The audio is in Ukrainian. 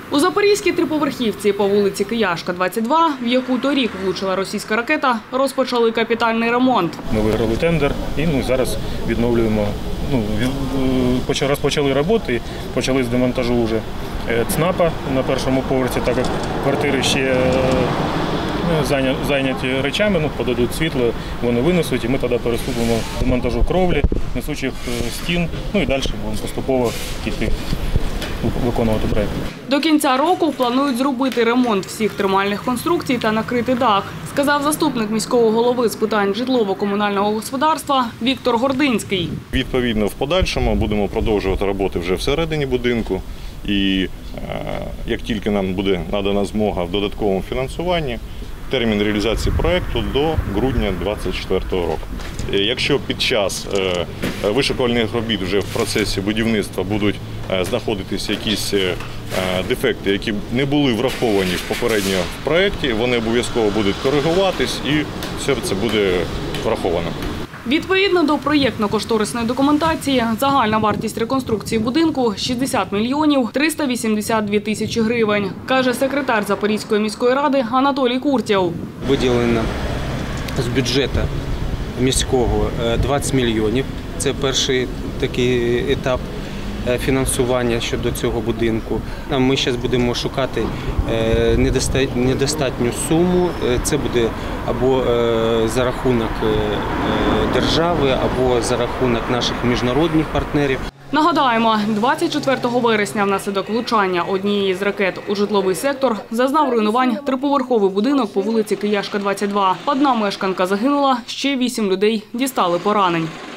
У Запорізькій триповерхівці по вулиці Кияшка, 22, в яку торік влучила російська ракета, розпочали капітальний ремонт. Ми виграли тендер і зараз відновлюємо, розпочали роботи, почали з демонтажу вже ЦНАПа на першому поверсі, так як квартири ще зайняті речами, подадуть світло, вони винесуть, і ми тоді переступимо до монтажу кровлі, несучих стін, і далі будемо поступово йти виконувати проєкт. До кінця року планують зробити ремонт всіх тримальних конструкцій та накрити дах, сказав заступник міського голови з питань житлово-комунального господарства Віктор Гординський. Відповідно, в подальшому будемо продовжувати роботи вже всередині будинку. І як тільки нам буде надана змога в додатковому фінансуванні, термін реалізації проєкту до грудня 2024 року. Якщо під час вишукувальних робіт вже в процесі будівництва будуть знаходитися якісь дефекти, які не були враховані попередньо в проєкті, вони обов'язково будуть коригуватись і все це буде враховано. Відповідно до проєктно-кошторисної документації, загальна вартість реконструкції будинку – 60 мільйонів 382 тисячі гривень, каже секретар Запорізької міської ради Анатолій Куртєв. Виділено з бюджету міського 20 мільйонів. Це перший такий етап фінансування щодо цього будинку. Ми зараз будемо шукати недостатню суму. Це буде або за рахунок держави, або за рахунок наших міжнародних партнерів. Нагадаємо, 24 вересня внаслідок влучання однієї з ракет у житловий сектор зазнав руйнувань триповерховий будинок по вулиці Кияшка, 22. Одна мешканка загинула, ще 8 людей дістали поранень.